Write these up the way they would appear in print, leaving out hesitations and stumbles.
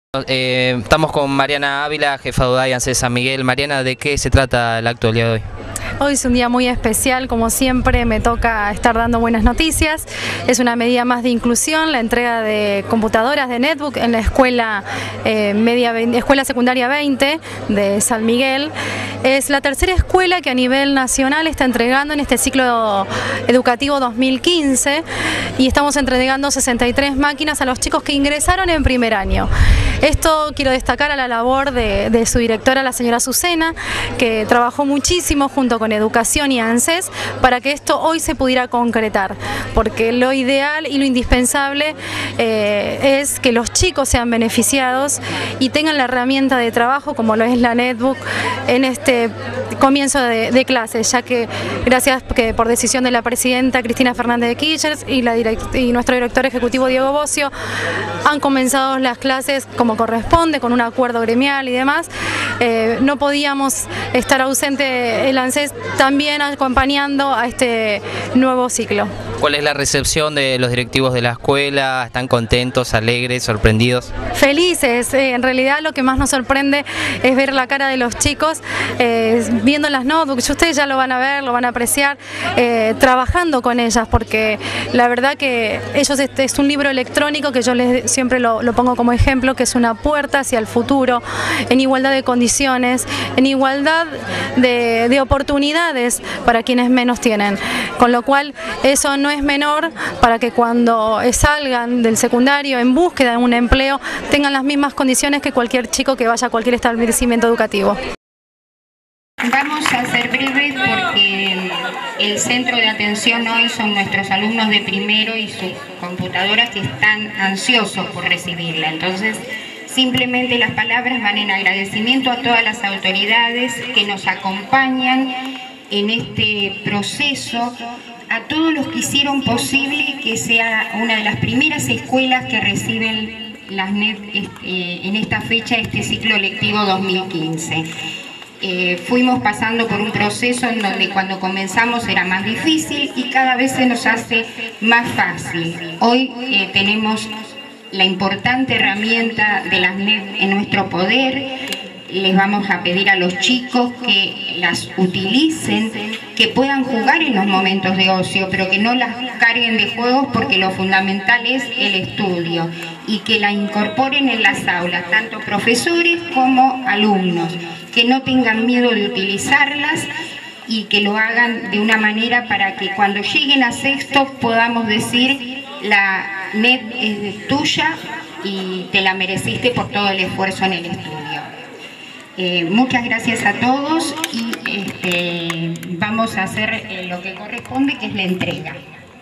Estamos con Mariana Ávila, jefa de UDAI ANSES San Miguel. Mariana, ¿de qué se trata el acto del día de hoy? Hoy es un día muy especial, como siempre me toca estar dando buenas noticias. Es una medida más de inclusión, la entrega de computadoras de netbook en la escuela Escuela Secundaria 20 de San Miguel. Es la tercera escuela que a nivel nacional está entregando en este ciclo educativo 2015 y estamos entregando 63 máquinas a los chicos que ingresaron en primer año. Esto quiero destacar a la labor de su directora, la señora Azucena, que trabajó muchísimo junto con Educación y ANSES para que esto hoy se pudiera concretar, porque lo ideal y lo indispensable es que los chicos sean beneficiados y tengan la herramienta de trabajo como lo es la netbook en este comienzo de clases, ya que gracias por decisión de la presidenta Cristina Fernández de Kirchner y nuestro director ejecutivo Diego Bocio han comenzado las clases como corresponde, con un acuerdo gremial y demás. No podíamos estar ausente el ANSES también acompañando a este nuevo ciclo. ¿Cuál es la recepción de los directivos de la escuela? ¿Están contentos, alegres, sorprendidos? Felices. En realidad lo que más nos sorprende es ver la cara de los chicos viendo las notebooks. Ustedes ya lo van a ver, lo van a apreciar, trabajando con ellas, porque la verdad que ellos es un libro electrónico que yo siempre lo pongo como ejemplo, que es una puerta hacia el futuro, en igualdad de condiciones, en igualdad de oportunidades para quienes menos tienen. Con lo cual eso no es menor para que cuando salgan del secundario en búsqueda de un empleo tengan las mismas condiciones que cualquier chico que vaya a cualquier establecimiento educativo. Vamos a ser breves porque el centro de atención hoy son nuestros alumnos de primero y sus computadoras que están ansiosos por recibirla. Entonces, simplemente las palabras van en agradecimiento a todas las autoridades que nos acompañan en este proceso, a todos los que hicieron posible que sea una de las primeras escuelas que reciben las NET en esta fecha, este ciclo lectivo 2015. Fuimos pasando por un proceso en donde cuando comenzamos era más difícil y cada vez se nos hace más fácil. Hoy tenemos la importante herramienta de las NET en nuestro poder. Les vamos a pedir a los chicos que las utilicen, que puedan jugar en los momentos de ocio, pero que no las carguen de juegos, porque lo fundamental es el estudio, y que la incorporen en las aulas, tanto profesores como alumnos, que no tengan miedo de utilizarlas y que lo hagan de una manera para que cuando lleguen a sexto podamos decir: la NET es tuya y te la mereciste por todo el esfuerzo en el estudio. Muchas gracias a todos y vamos a hacer lo que corresponde, que es la entrega.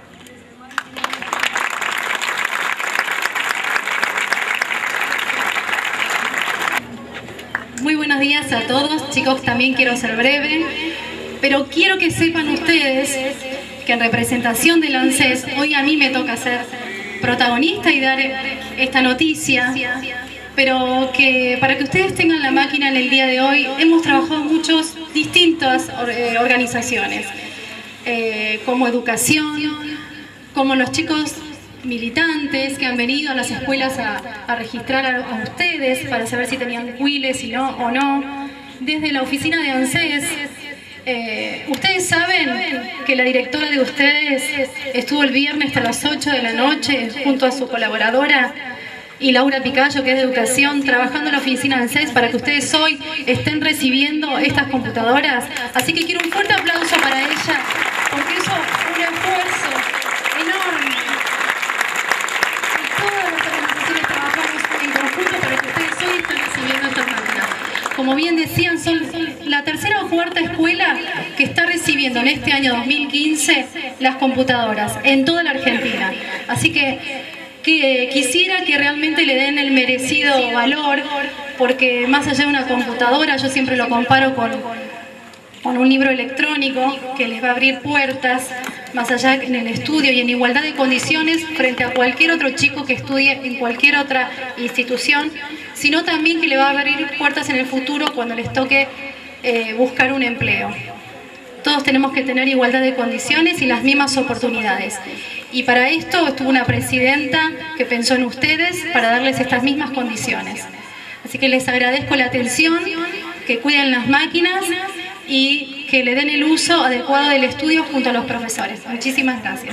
Muy buenos días a todos, chicos, también quiero ser breve, pero quiero que sepan ustedes que en representación del ANSES, hoy a mí me toca ser protagonista y dar esta noticia, pero que para que ustedes tengan la máquina en el día de hoy, hemos trabajado muchas distintas organizaciones, como Educación, como los chicos militantes que han venido a las escuelas a registrar a ustedes para saber si tenían quiles o no, desde la oficina de ANSES. Ustedes saben que la directora de ustedes estuvo el viernes hasta las 8 de la noche junto a su colaboradora y Laura Picayo, que es de Educación, trabajando en la oficina de ANSES para que ustedes hoy estén recibiendo estas computadoras. Así que quiero un fuerte aplauso para ella, porque eso es un esfuerzo enorme. Y todas las organizaciones trabajamos en conjunto para que ustedes hoy estén recibiendo estas máquinas. Como bien decían, son la tercera o cuarta escuela que está recibiendo en este año 2015 las computadoras en toda la Argentina. Así que quisiera que realmente le den el merecido valor, porque más allá de una computadora, yo siempre lo comparo con un libro electrónico que les va a abrir puertas, más allá en el estudio y en igualdad de condiciones frente a cualquier otro chico que estudie en cualquier otra institución, sino también que le va a abrir puertas en el futuro cuando les toque buscar un empleo. Todos tenemos que tener igualdad de condiciones y las mismas oportunidades. Y para esto estuvo una presidenta que pensó en ustedes para darles estas mismas condiciones. Así que les agradezco la atención, que cuiden las máquinas y que le den el uso adecuado del estudio junto a los profesores. Muchísimas gracias.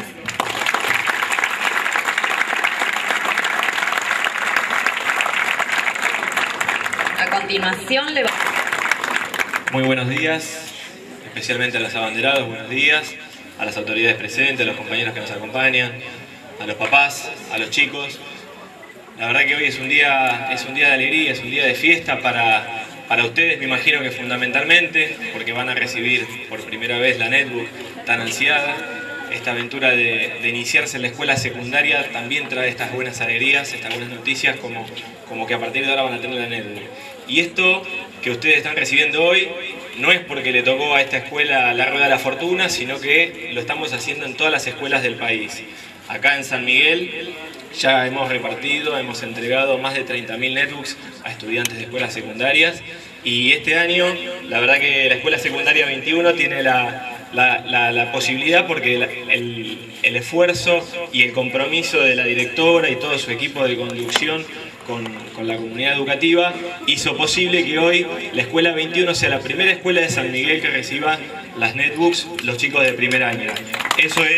A continuación le va... Muy buenos días, especialmente a los abanderados, buenos días, a las autoridades presentes, a los compañeros que nos acompañan, a los papás, a los chicos. La verdad que hoy es un día de alegría, es un día de fiesta para ustedes, me imagino que fundamentalmente, porque van a recibir por primera vez la netbook tan ansiada. Esta aventura de iniciarse en la escuela secundaria también trae estas buenas alegrías, estas buenas noticias, como que a partir de ahora van a tener la netbook. Y esto que ustedes están recibiendo hoy no es porque le tocó a esta escuela la rueda de la fortuna, sino que lo estamos haciendo en todas las escuelas del país. Acá en San Miguel ya hemos repartido, hemos entregado más de 30.000 netbooks a estudiantes de escuelas secundarias, y este año la verdad que la escuela secundaria 21 tiene la posibilidad, porque el esfuerzo y el compromiso de la directora y todo su equipo de conducción con la comunidad educativa hizo posible que hoy la escuela 21 sea la primera escuela de San Miguel que reciba las netbooks los chicos de primer año. Eso es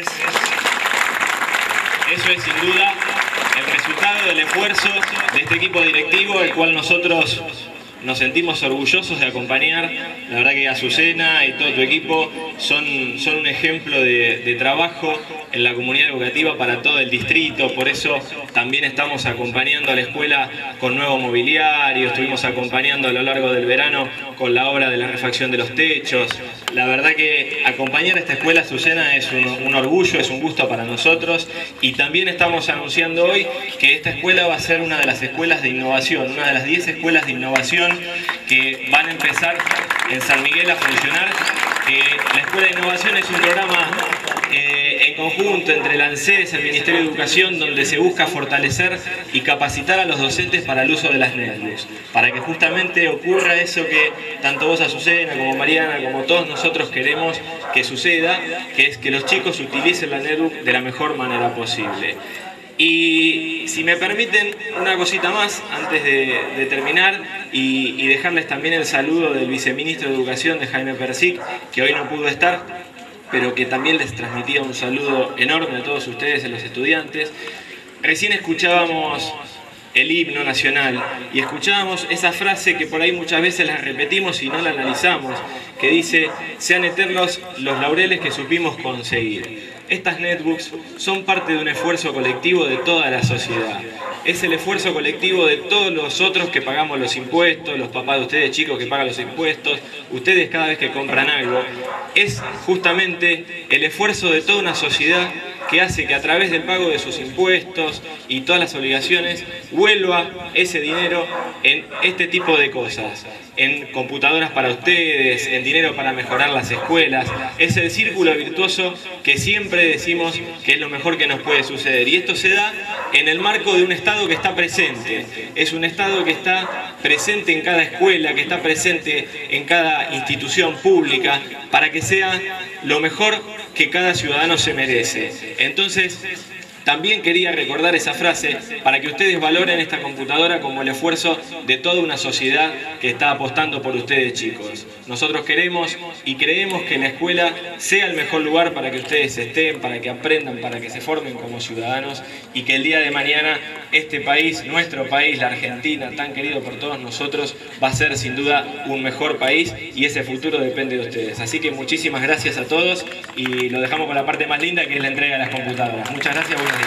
sin duda el resultado del esfuerzo de este equipo directivo, el cual nosotros nos sentimos orgullosos de acompañar. La verdad que Azucena y todo tu equipo son un ejemplo de trabajo en la comunidad educativa para todo el distrito. Por eso también estamos acompañando a la escuela con nuevo mobiliario, estuvimos acompañando a lo largo del verano con la obra de la refacción de los techos. La verdad que acompañar a esta escuela Azucena es un orgullo, es un gusto para nosotros, y también estamos anunciando hoy que esta escuela va a ser una de las escuelas de innovación, una de las 10 escuelas de innovación que van a empezar en San Miguel a funcionar. La Escuela de Innovación es un programa en conjunto entre el ANSES, el Ministerio de Educación, donde se busca fortalecer y capacitar a los docentes para el uso de las netbooks, para que justamente ocurra eso que tanto vos, Azucena, como Mariana, como todos nosotros queremos que suceda, que es que los chicos utilicen la netbook de la mejor manera posible. Y si me permiten una cosita más antes de terminar y dejarles también el saludo del viceministro de Educación, de Jaime Persic, que hoy no pudo estar, pero que también les transmitía un saludo enorme a todos ustedes, a los estudiantes. Recién escuchábamos el himno nacional y escuchábamos esa frase que por ahí muchas veces la repetimos y no la analizamos, que dice: sean eternos los laureles que supimos conseguir. Estas netbooks son parte de un esfuerzo colectivo de toda la sociedad. Es el esfuerzo colectivo de todos los otros que pagamos los impuestos, los papás de ustedes chicos que pagan los impuestos, ustedes cada vez que compran algo. Es justamente el esfuerzo de toda una sociedad que hace que a través del pago de sus impuestos y todas las obligaciones vuelva ese dinero en este tipo de cosas, en computadoras para ustedes, en dinero para mejorar las escuelas. Es el círculo virtuoso que siempre decimos que es lo mejor que nos puede suceder, y esto se da en el marco de un Estado que está presente. Es un Estado que está presente en cada escuela, que está presente en cada institución pública, para que sea lo mejor que cada ciudadano se merece. Entonces, también quería recordar esa frase para que ustedes valoren esta computadora como el esfuerzo de toda una sociedad que está apostando por ustedes, chicos. Nosotros queremos y creemos que la escuela sea el mejor lugar para que ustedes estén, para que aprendan, para que se formen como ciudadanos, y que el día de mañana este país, nuestro país, la Argentina, tan querido por todos nosotros, va a ser sin duda un mejor país, y ese futuro depende de ustedes. Así que muchísimas gracias a todos, y lo dejamos con la parte más linda, que es la entrega de las computadoras. Muchas gracias, buenos días.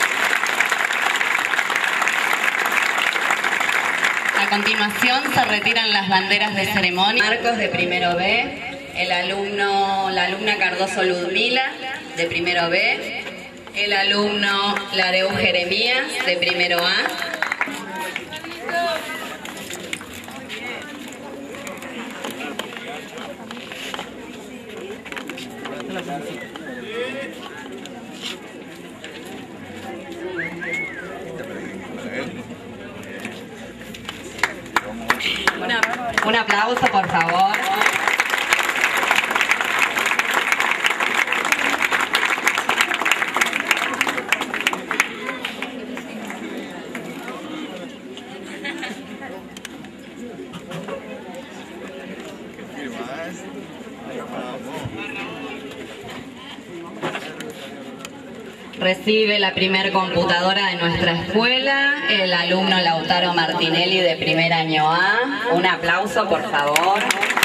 A continuación se retiran las banderas de ceremonia. Marcos de primero B, la alumna Cardoso Ludmila de primero B, el alumno Lareu Jeremías de primero A. Un aplauso, por favor. Recibe la primer computadora de nuestra escuela el alumno Lautaro Martinelli de primer año A. Un aplauso, por favor.